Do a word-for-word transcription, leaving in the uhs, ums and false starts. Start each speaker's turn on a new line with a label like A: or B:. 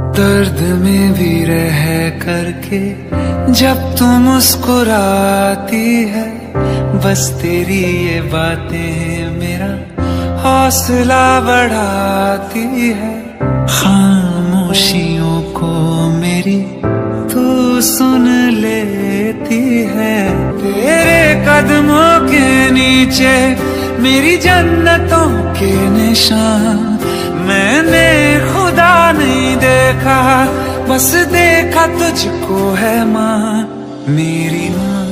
A: दर्द में भी रह करके जब तू मुस्कुराती है, बस तेरी ये बातें मेरा हौसला बढ़ाती है। खामोशियों को मेरी तू सुन लेती है। तेरे कदमों के नीचे मेरी जन्नतों के निशान मैंने खुदा नहीं देखा, बस देखा तुझको है माँ, मेरी माँ।